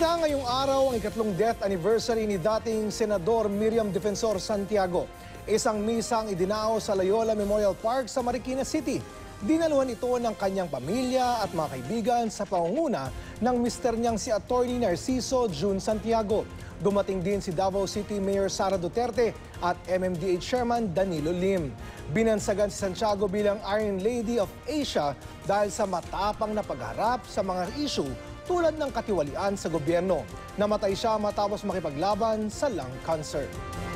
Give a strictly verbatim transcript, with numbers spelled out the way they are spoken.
Isa ngayong araw ang ikatlong death anniversary ni dating Senador Miriam Defensor Santiago. Isang misang idinao sa Loyola Memorial Park sa Marikina City. Dinaluhan ito ng kanyang pamilya at mga kaibigan sa pangunguna ng mister niyang si Attorney Narciso June Santiago. Dumating din si Davao City Mayor Sara Duterte at M M D A Chairman Danilo Lim. Binansagan si Santiago bilang Iron Lady of Asia dahil sa matapang na pagharap sa mga issue tulad ng katiwalian sa gobyerno. Namatay siya matapos makipaglaban sa lung cancer.